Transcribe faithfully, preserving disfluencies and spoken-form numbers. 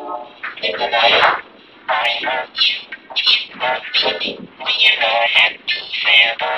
In the night, I hurt you. You hurt me. We are happy together.